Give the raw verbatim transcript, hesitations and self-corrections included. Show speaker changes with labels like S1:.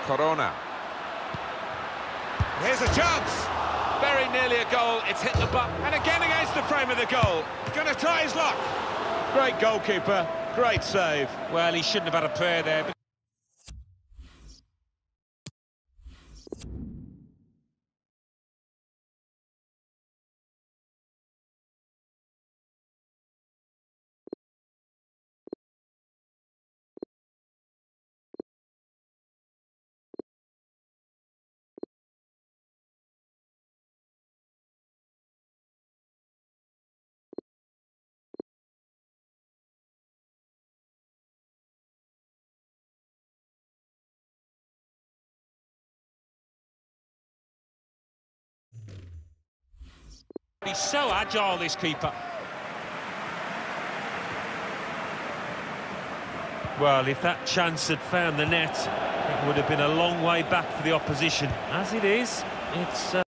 S1: Corona.
S2: Here's a chance. Very nearly a goal. It's hit the butt. And again against the frame of the goal. Gonna try his luck. Great goalkeeper. Great save.
S3: Well, he shouldn't have had a prayer there. But he's so agile, this keeper. Well, if that chance had found the net, it would have been a long way back for the opposition. As it is, it's... Uh